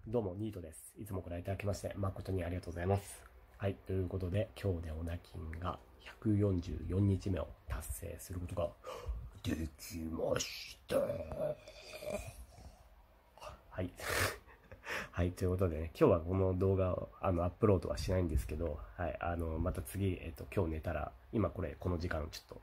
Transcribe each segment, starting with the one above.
どうも、ニートです。いつもご覧いただきまして、誠にありがとうございます。はい、ということで、今日でオナキンが144日目を達成することができました。はい。はい、ということでね、今日はこの動画をアップロードはしないんですけど、はい、また次、今日寝たら、今この時間、ちょっと、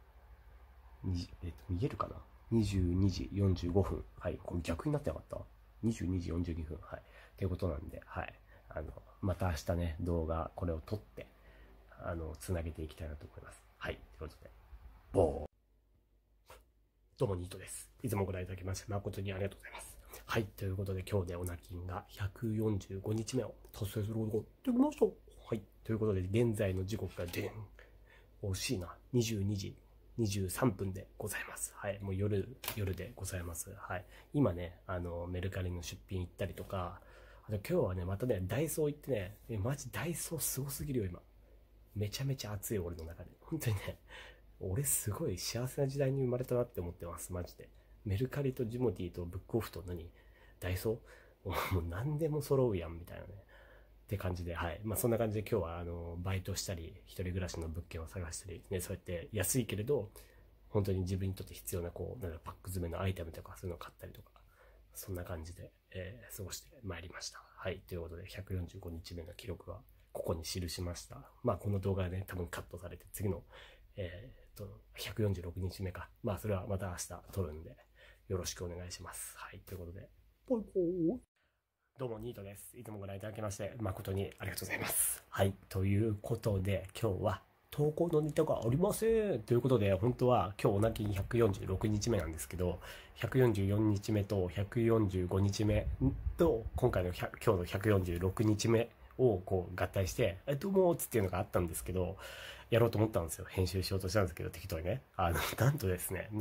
見えるかな ?22 時45分。はい、これ逆になってなかった？ 22 時42分。はい。っていうことなんで、はい。また明日ね、動画、これを撮って、つなげていきたいなと思います。はい。ということで、ボー。どうも、ニートです。いつもご覧いただきまして、誠にありがとうございます。はい。ということで、今日でオナキンが145日目を達成することができました。はい。ということで、現在の時刻が惜しいな。22時23分でございます。はい。もう夜でございます。はい。今ね、メルカリの出品行ったりとか、あと今日はね、またね、ダイソー行ってね、マジダイソーすごすぎるよ、今。めちゃめちゃ熱い、俺の中で。本当にね、俺すごい幸せな時代に生まれたなって思ってます、マジで。メルカリとジモティーとブックオフとダイソーもう何でも揃うやん、みたいなね。って感じで、はい。まあそんな感じで今日はバイトしたり、一人暮らしの物件を探したり、ね、そうやって安いけれど、本当に自分にとって必要なパック詰めのアイテムとかそういうのを買ったりとか、そんな感じで、過ごしてまいりました。はい。ということで、145日目の記録はここに記しました。まあこの動画はね、多分カットされて、次の、146日目か。まあそれはまた明日撮るんで、よろしくお願いします。はい。ということで、ポイポー。どうも、ニートです。いつもご覧いただきまして、誠にありがとうございます。はい。ということで、今日は、投稿のネタがありませんということで、本当は今日オナキン146日目なんですけど、144日目と145日目と、今回の今日の146日目をこう合体して、どうもーっていうのがあったんですけど、やろうと思ったんですよ。編集しようとしたんですけど、適当にね。なんとですね、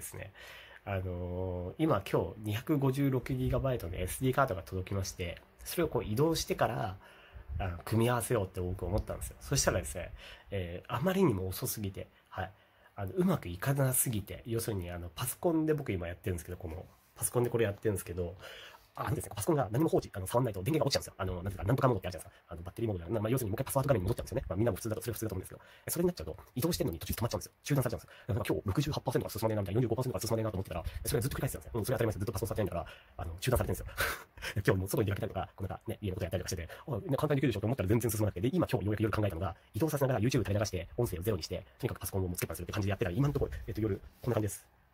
今256GB の SD カードが届きまして、それをこう移動してから、組み合わせようって僕思ったんですよ。そしたらですね、あまりにも遅すぎて、はい。うまくいかなすぎて、要するにパソコンで僕今やってるんですけど、パソコンでこれやってるんですけど、ですね、パソコンが何も放置、触んないと電源が落ちちゃうんですよ。なんていうか、なんとかモードってあるじゃないですか。バッテリーモードで、要するにもう一回パスワード画面に戻っちゃうんですよね。みんなもそれ普通だと思うんですけど、それになっちゃうと、移動してるのに途中で止まっちゃうんですよ。中断されちゃうんですよ。だから今日68%が進まねえな、みたいな、45%が進まねえなと思ってたら、それがずっと繰り返してたんですよ。それ当たり前です。ずっとパソコン触ってないんだから、中断されてるんですよ。今日も外に出かけたりとか、家のことやったりとかしてて、簡単にできるでしょと思ったら全然進まなくて、で、今今日ようやく夜考えたのが、移動させながら YouTube 垂れ流して、音声をゼロにして、とにかくパソコンをつけっぱにするって感じでやってたら、今のところ、夜、こんな感じです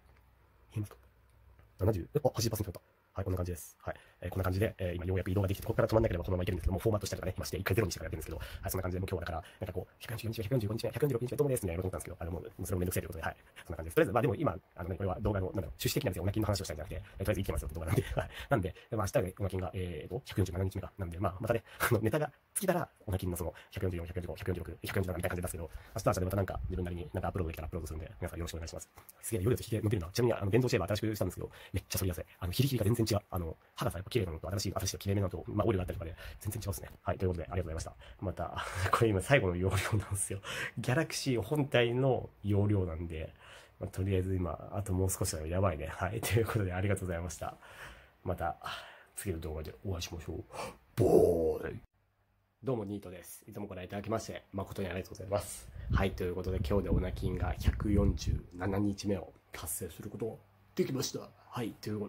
。70、80%だった。はい、こんな感じです。はい。こんな感じで、今ようやく移動ができて、ここから止まんなければこのままいけるんですけども、フォーマットしたりとかね、今して、一回ゼロにしてからやってるんですけど、はい、そんな感じで、もう今日はだから、144日目、145日目、146日目、どうもですみたいなこと思ったんですけど、もうそれもめんどくせえということで、はい。そんな感じです。とりあえず、まあでも今、これは動画の、趣旨的なですよ、オナキンの話をしたいんじゃなくて、とりあえず生きてますよって動画なんで、はい。なんで、まあ明日ね、オナキンが、147日目か。なんで、まあまたね、ネタが尽きたら、オナキンのその、144、145、146、147みたいな感じですけど、明日は明日でまたなんか自分なりになんかアップロードできたらアップロードするんで、皆さんよろしくお願いします。すげえ、夜と引きで伸びるな。ちなみに、電動シェーバー新しくしたんですけど、めっちゃ反りやすい。ヒリヒリが全然違う。歯がさ、やっぱ綺麗なのと、新しい綺麗めなのと、まあ、オイルがあったりとかで、全然違うですね。はい、ということで、ありがとうございました。また、これ今最後の容量なんですよ。ギャラクシー本体の容量なんで、まあ、とりあえず今、あともう少しだよ。やばいね。はい、ということで、ありがとうございました。また、次の動画でお会いしましょう。ボーイ。どうも、ニートです。いつもご覧いただきまして、誠にありがとうございます。はい、ということで、今日でオナキンが147日目を達成することができました。はい、という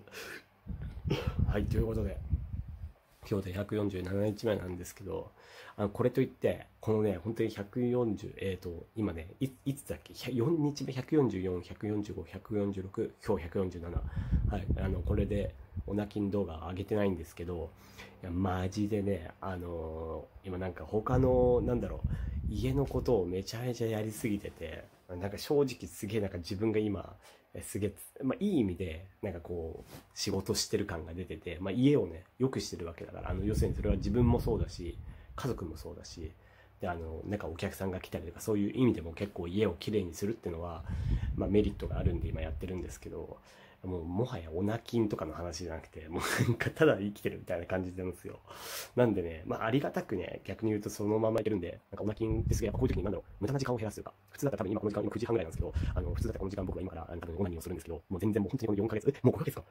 ことで、今日で147日目なんですけど、これといって、このね、本当に140、今ね、いつだっけ ?4 日目、144、145、146、今日147。はい、これで、オナキン動画上げてないんですけど、いや、マジでね、今なんか他の、家のことをめちゃめちゃやりすぎてて、なんか正直すげえなんか自分が今、すげえ、まあいい意味で、なんかこう、仕事してる感が出てて、まあ家をね、良くしてるわけだから、要するにそれは自分もそうだし、家族もそうだし、で、なんかお客さんが来たりとか、そういう意味でも結構家をきれいにするっていうのは、まあメリットがあるんで今やってるんですけど、もはやオナキンとかの話じゃなくて、もうなんかただ生きてるみたいな感じなんですよ。なんでね、まあありがたくね、逆に言うとそのままいけるんで、なんかオナキンってすげえ、こういう時に無駄な時間を減らすというか、普通だったら多分今この時間、今9時半ぐらいなんですけど、普通だったらこの時間僕が今から多分オナニーをするんですけど、もう全然もう本当にこの4ヶ月、もう5ヶ月か。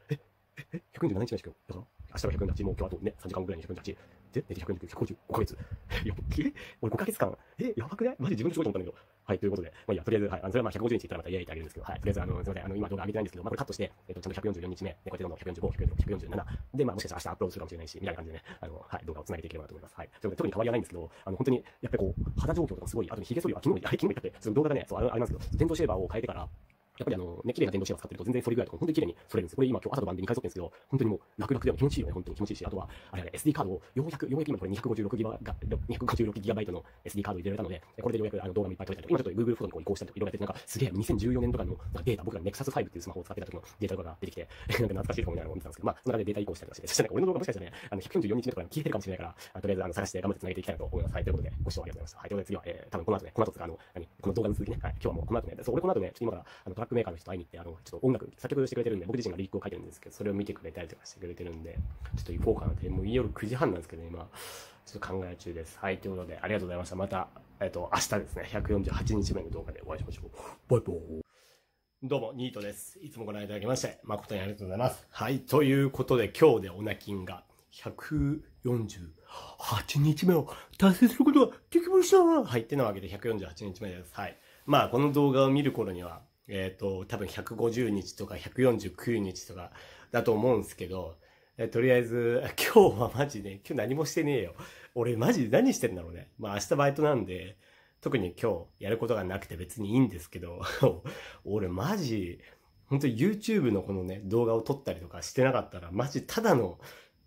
147日目ですよ。だから、明日が148、もう今日あとね、3時間ぐらいに148。で、寝て149、150、5ヶ月。俺5ヶ月間、やばくないマジ自分ですごいと思ったんだけど。はい、ということで、まあいいや、とりあえず、はい、それはまあ150日言ったらまたイエーイってあげるんですけど、はい、とりあえず、すみません、今動画上げてないんですけど、まあこれカットして、ちゃんと144日目、こうやってどんどん145、146、147、で、まあもしかしたら明日アップロードするかもしれないし、みたいな感じでね、はい、動画を繋げていければなと思います。はい。ということで、特に変わりはないんですけど、本当に、やっぱりこう、肌状況とかすごい、あと髭剃りは、昨日言ったって、その動画がね、そう、あれなんですけど、電動シェーバーを変えてから、やっぱりね、綺麗な電動シェーバー使ってると全然反り具合とか本当に綺麗に反れるんです。これ今日朝と晩で2回剃ってるんですけど、本当にもう楽々でも気持ちいいよね、本当に気持ちいいし、あとは、あれ SD カードをようやく今これ256ギガバイトの SD カードを入れられたので、これでようやく動画もいっぱい撮れたりとか、今ちょっと Google フォトにこう移行したりとかいろいろやって、なんかすげえ2014年とかのデータ、僕ら Nexus 5っていうスマホを使ってた時のデータとかが出てきて、なんか懐かしいかもみたいなのを見てたんですけど、まあ、その中でデータ移行したりとかして、そしたら俺の動画もしかしたらね、144日目とか消えてるかもしれないから、とりあえず探して頑張って繋げていきたいなと思います。はい、ということで、ご視聴ありがとうございました。はい、ということで次は、多分この後ね、この動画の続きね、はい、今日はもうこの後ね、俺この後ね、ちょっと今からトラックメーカーの人と会いに行って、ちょっと音楽、作曲してくれてるんで、僕自身がリリックを書いてるんですけど、それを見てくれたりとかしてくれてるんで、ちょっと行こうかなって、もう夜9時半なんですけどね、今、ちょっと考え中です。はい、ということで、ありがとうございました。また、明日ですね、148日目の動画でお会いしましょう。バイバイ。どうも、ニートです。いつもご覧いただきまして、誠にありがとうございます。はい、ということで、今日でオナキンが148日目を達成することができました。はい、ってなわけで148日目です。はい。まあ、この動画を見る頃には、多分150日とか149日とかだと思うんですけど、とりあえず、今日はマジで、今日何もしてねえよ。俺マジで何してんだろうね。まあ明日バイトなんで、特に今日やることがなくて別にいいんですけど、俺マジ、本当に YouTube のこのね、動画を撮ったりとかしてなかったら、マジただの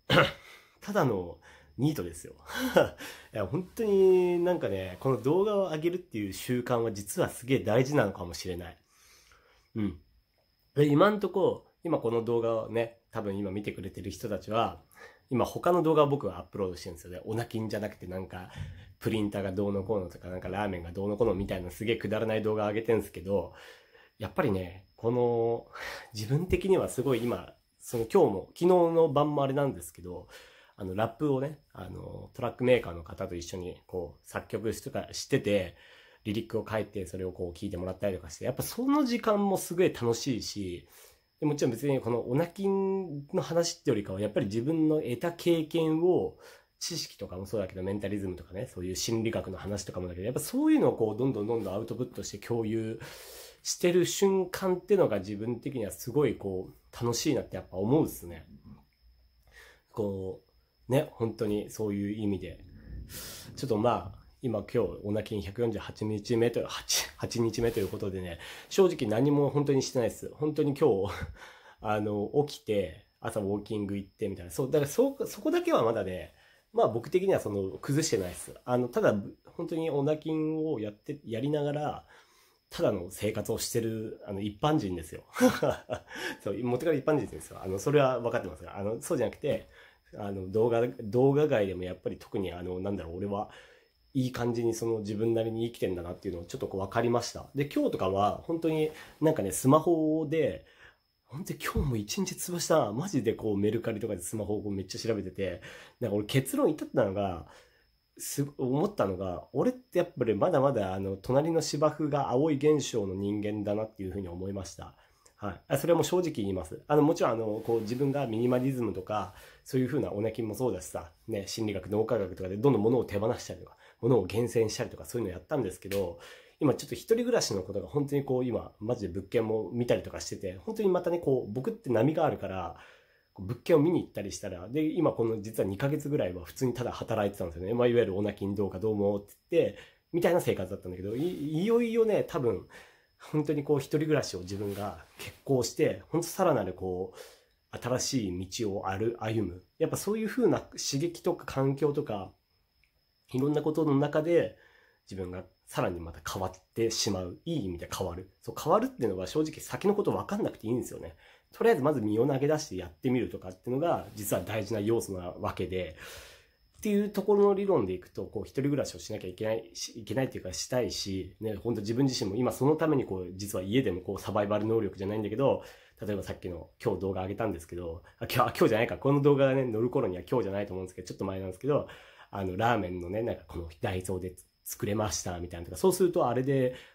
ニートですよ。いや、本当になんかね、この動画を上げるっていう習慣は実はすげえ大事なのかもしれない。うん。で、今んとこ、今この動画をね、多分今見てくれてる人たちは、今他の動画を僕はアップロードしてるんですよね。オナキンじゃなくてなんか、プリンターがどうのこうのとか、なんかラーメンがどうのこうのみたいなすげえくだらない動画上げてるんですけど、やっぱりね、この、自分的にはすごい今、今日も、昨日の晩もあれなんですけど、ラップをね、トラックメーカーの方と一緒に、こう、作曲とかしてて、リリックを書いて、それをこう聞いてもらったりとかして、やっぱその時間もすごい楽しいし、もちろん別にこのオナキンの話ってよりかは、やっぱり自分の得た経験を、知識とかもそうだけど、メンタリズムとかね、そういう心理学の話とかもだけど、やっぱそういうのをこう、どんどんアウトプットして共有してる瞬間っていうのが自分的にはすごいこう、楽しいなってやっぱ思うっすね。こう、ね、本当にそういう意味で。ちょっとまあ、今日、オナキン148日目という、8日目ということでね、正直何も本当にしてないです。本当に今日、起きて、朝ウォーキング行ってみたいな。そう、だからそこだけはまだね、まあ僕的には崩してないです。ただ、本当にオナキンをやりながら、ただの生活をしてる、一般人ですよ。そう、元から一般人ですよ。それは分かってますが、そうじゃなくて、動画外でもやっぱり特になんだろう、俺はいい感じに自分なりに生きてんだなっていうのをちょっとこう分かりました。で、今日とかは本当になんかね、スマホで、本当に今日も一日潰したな。マジでこうメルカリとかでスマホをめっちゃ調べてて、なんか俺結論至ったのが、思ったのが、俺ってやっぱりまだまだ隣の芝生が青い現象の人間だなっていうふうに思いました。はい。それはもう正直言います。もちろんこう自分がミニマリズムとか、そういうふうなオナキンもそうだしさ、ね、心理学、脳科学とかでどんどん物を手放したりとか、物を厳選したりとかそういうのやったんですけど、今ちょっと一人暮らしのことが本当にこう今、マジで物件も見たりとかしてて、本当にまたね、こう僕って波があるから、物件を見に行ったりしたら、で、今この実は2ヶ月ぐらいは普通にただ働いてたんですよね。まあ、いわゆるオナキンどうかどうもって言って、みたいな生活だったんだけど、いよいよね、多分、本当にこう一人暮らしを自分が結婚して、本当さらなるこう、新しい道を歩む。やっぱそういう風な刺激とか環境とか、いろんなことの中で、自分がさらにまた変わってしまう。いい意味で変わる。そう、変わるっていうのは正直先のこと分かんなくていいんですよね。とりあえずまず身を投げ出してやってみるとかっていうのが実は大事な要素なわけで、っていうところの理論でいくと、こう一人暮らしをしなきゃいけないっていうかしたいし、ね、本当自分自身も今そのためにこう実は家でもこうサバイバル能力じゃないんだけど、例えばさっきの今日動画上げたんですけど、今日じゃないか、この動画がね、乗る頃には今日じゃないと思うんですけど、ちょっと前なんですけど、ラーメンのね、なんかこのダイソーで作れましたみたいなとか、そうするとあれで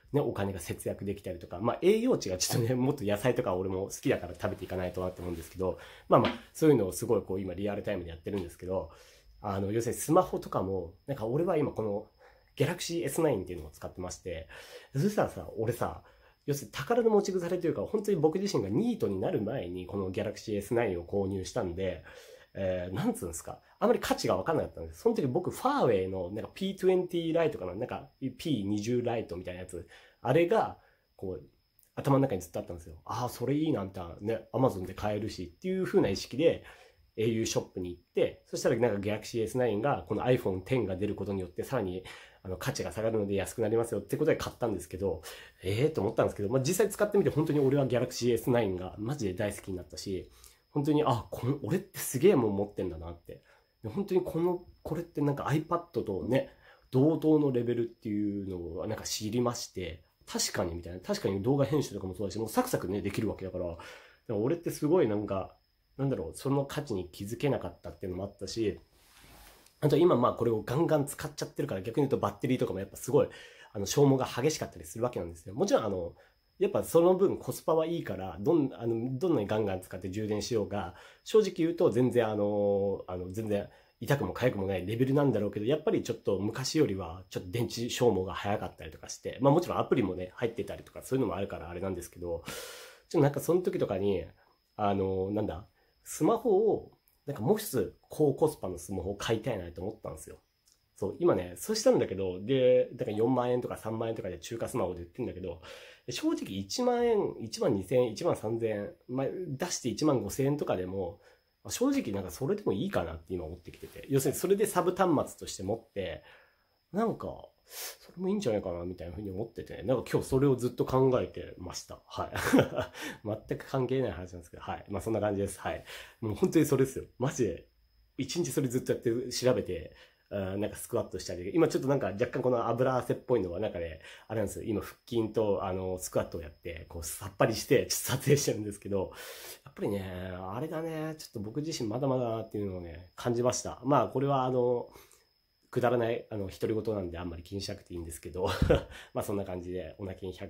ね、お金が節約できたりとか、まあ栄養値がちょっとね、もっと野菜とか俺も好きだから食べていかないとなって思うんですけど、まあまあ、そういうのをすごいこう今リアルタイムでやってるんですけど、要するにスマホとかも、なんか俺は今この Galaxy S9 っていうのを使ってまして、そしたらさ、俺さ、要するに宝の持ち腐れというか、本当に僕自身がニートになる前にこの Galaxy S9 を購入したんで、なんつうんですか、あまり価値が分かんなかったんです。その時僕、ファーウェイのなんか P20 ライトかな、なんか P20 ライトみたいなやつ、あれが、こう、頭の中にずっとあったんですよ。ああ、それいいな、みたいなね、Amazon で買えるしっていう風な意識で、au ショップに行って、そしたらなんか Galaxy S9 がこの iPhone X が出ることによってさらに価値が下がるので安くなりますよってことで買ったんですけど、と思ったんですけど、まあ、実際使ってみて本当に俺は Galaxy S9 がマジで大好きになったし、本当に、俺ってすげえもん持ってんだなって。本当にこれってなんか iPad とね、同等のレベルっていうのをなんか知りまして、確かにみたいな、確かに動画編集とかもそうだし、もうサクサクね、できるわけだから、俺ってすごいなんか、なんだろう、その価値に気づけなかったっていうのもあったし、あと今まあこれをガンガン使っちゃってるから逆に言うとバッテリーとかもやっぱすごい消耗が激しかったりするわけなんですよ。もちろんやっぱその分コスパはいいからどんなにガンガン使って充電しようが正直言うと全然全然痛くも痒くもないレベルなんだろうけど、やっぱりちょっと昔よりはちょっと電池消耗が早かったりとかして、まあもちろんアプリもね入ってたりとかそういうのもあるからあれなんですけど、ちょっとなんかその時とかになんだスマホをなんかもう一つ高コスパのスマホを買いたいなと思ったんですよ。そう、今ね、そうしたんだけど、で、だから4万円とか3万円とかで中華スマホで売ってるんだけど、正直1万円、1万2000円、1万3000円、まあ、出して1万5000円とかでも、正直なんかそれでもいいかなって今思ってきてて、要するにそれでサブ端末として持って、なんか、それもいいんじゃないかなみたいなふうに思ってて、なんか今日それをずっと考えてました。はい。全く関係ない話なんですけど、はい。まあそんな感じです。はい。もう本当にそれですよ。マジで、一日それずっとやって調べて、なんかスクワットしたり、今ちょっとなんか若干この油汗っぽいのはなんかね、あれなんですよ。今腹筋とスクワットをやって、こうさっぱりして、ちょっと撮影してるんですけど、やっぱりね、あれだね、ちょっと僕自身まだまだなっていうのをね、感じました。まあこれはくだらない独り言なんであんまり気にしなくていいんですけどまあそんな感じでオナキン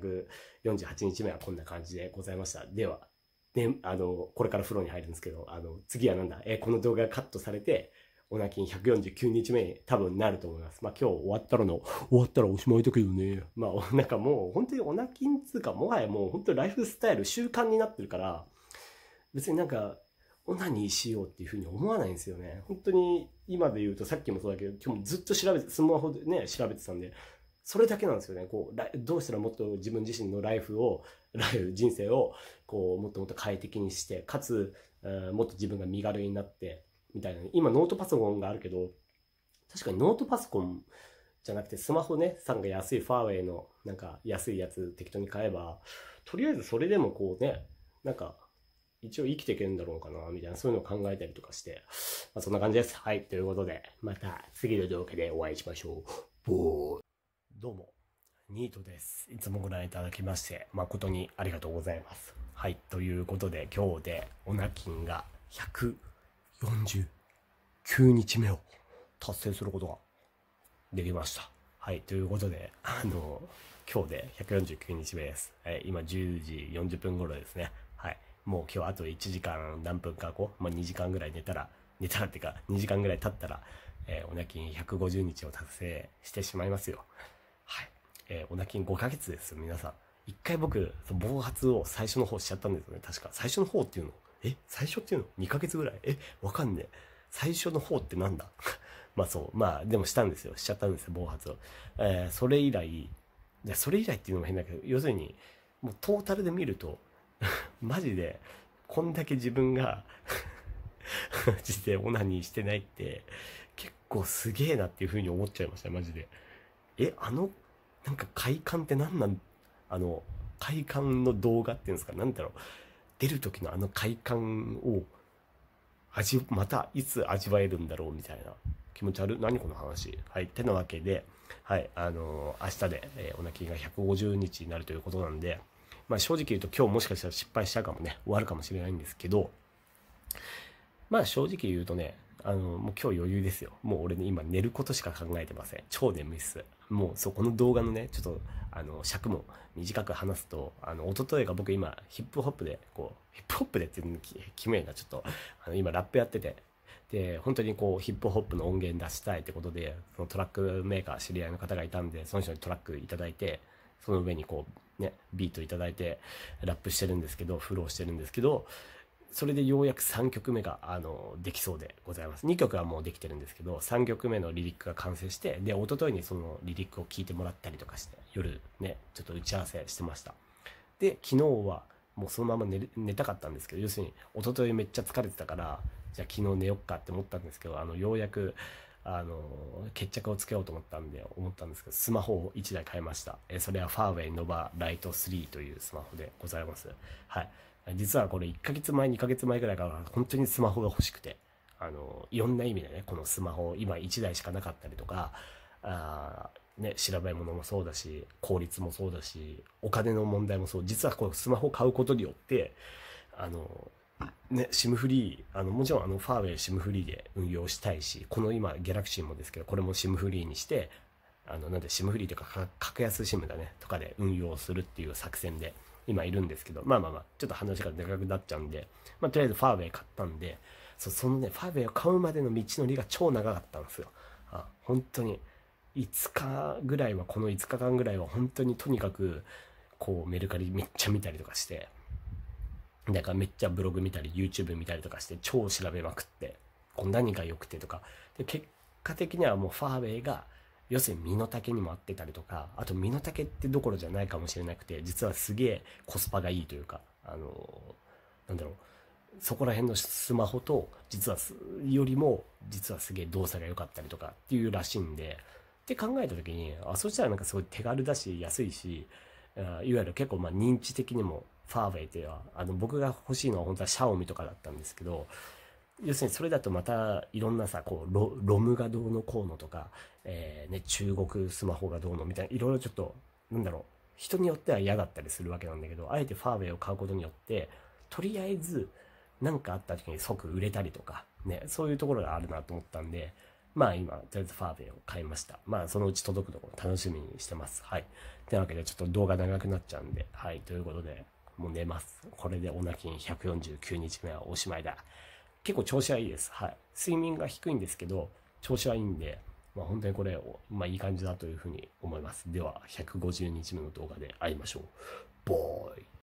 148日目はこんな感じでございました。ではね、これから風呂に入るんですけど、次はなんだ、この動画がカットされてオナキン149日目に多分なると思います。まあ今日終わったらおしまいだけどね、まあなんかもう本当にオナキンつうかもはやもう本当にライフスタイル習慣になってるから、別になんかオナニーしようっていうふうに思わないんですよね。本当に今で言うとさっきもそうだけど、今日もずっとスマホでね調べてたんで、それだけなんですよね。こうどうしたらもっと自分自身の人生をこうもっともっと快適にして、かつもっと自分が身軽になってみたいな。今ノートパソコンがあるけど、確かにノートパソコンじゃなくてスマホね、さんが安いファーウェイのなんか安いやつ適当に買えば、とりあえずそれでもこうね、なんか一応生きていけるんだろうかなみたいな、そういうのを考えたりとかして、まあ、そんな感じです。はい、ということでまた次の動画でお会いしましょう。どうもニートです。いつもご覧いただきまして誠にありがとうございます。はい、ということで今日でオナキンが149日目を達成することができました。はい、ということで今日で149日目です。今10時40分頃ですね。はい、もう今日あと1時間何分か2時間ぐらい寝たらっていうか2時間ぐらい経ったら、オナキン150日を達成してしまいますよ。はい、オナキン5ヶ月ですよ皆さん。一回僕暴発を最初の方しちゃったんですよね。確か最初の方っていうの最初っていうの2ヶ月ぐらいわかんねえ。最初の方ってなんだまあでもしちゃったんですよ暴発を。それ以来っていうのも変だけど、要するにもうトータルで見るとマジでこんだけ自分が実際オナニーしてないって結構すげえなっていう風に思っちゃいましたマジで。なんか快感って何なん快感の動画っていうんですか、なんだろう、出る時の快感をまたいつ味わえるんだろうみたいな気持ち悪い。何この話。はい、てなわけで、はい明日で、オナキンが150日になるということなんで、まあ正直言うと今日もしかしたら失敗しちゃうかもね、終わるかもしれないんですけど、まあ正直言うとね、 もう今日余裕ですよ。もう俺ね、今寝ることしか考えてません。超眠いっす。もう、そう、この動画のね、ちょっと、尺も短く話すと、一昨日が僕今、ヒップホップで、こう、ヒップホップでっていうの決めるのがちょっと、今ラップやってて、で、本当にこう、ヒップホップの音源出したいってことで、そのトラックメーカー知り合いの方がいたんで、その人にトラックいただいて、その上にこう、ね、ビートいただいて、ラップしてるんですけど、フローしてるんですけど、それでようやく3曲目ができそうでございます。2曲はもうできてるんですけど、3曲目のリリックが完成して、で、一昨日にそのリリックを聴いてもらったりとかして、夜ね、ちょっと打ち合わせしてました。で、昨日はもうそのまま寝たかったんですけど、要するに一昨日めっちゃ疲れてたから、じゃあ昨日寝よっかって思ったんですけど、ようやく決着をつけようと思ったんですけど、スマホを1台買いました。それはファーウェイノバライト3というスマホでございます。はい。実はこれ1ヶ月前、2ヶ月前ぐらいから本当にスマホが欲しくて、いろんな意味でね、このスマホ、今1台しかなかったりとか、ね、調べ物もそうだし、効率もそうだし、お金の問題もそう、実はこのスマホを買うことによって、ね、SIM フリー、もちろんファーウェイ SIM フリーで運用したいし、この今、ギャラクシーもですけど、これも SIM フリーにして、なんで SIM フリーというか、格安 SIM だね、とかで運用するっていう作戦で、今いるんですけど、まあまあまあ、ちょっと話が長くなっちゃうんで、まあとりあえずファーウェイ買ったんで、そのね、ファーウェイを買うまでの道のりが超長かったんですよ。本当に、5日ぐらいは、この5日間ぐらいは本当にとにかく、こうメルカリめっちゃ見たりとかして、だからめっちゃブログ見たり YouTube 見たりとかして超調べまくって、こう何が良くてとか。で、結果的にはもうファーウェイが、要するに身の丈にも合ってたりとか、あと身の丈ってどころじゃないかもしれなくて、実はすげえコスパがいいというか、なんだろう、そこら辺のスマホと、実はよりも、実はすげえ動作が良かったりとかっていうらしいんで、って考えた時に、そしたらなんかすごい手軽だし、安いし、いわゆる結構まあ認知的にもファーウェイっていうのは、僕が欲しいのは本当はシャオミとかだったんですけど、要するにそれだとまたいろんなさ、こうロムがどうのこうのとか、ね、中国スマホがどうのみたいな、いろいろちょっと、なんだろう、人によっては嫌だったりするわけなんだけど、あえてファーウェイを買うことによって、とりあえず、何かあった時に即売れたりとか、ね、そういうところがあるなと思ったんで、まあ今、とりあえずファーウェイを買いました。まあそのうち届くのを楽しみにしてます。はい。というわけでちょっと動画長くなっちゃうんで、はい。ということで、もう寝ます。これでオナキン149日目はおしまいだ。結構調子はいいです。はい。睡眠が低いんですけど、調子はいいんで、まあ本当にこれ、まあいい感じだというふうに思います。では、150日目の動画で会いましょう。ボーイ。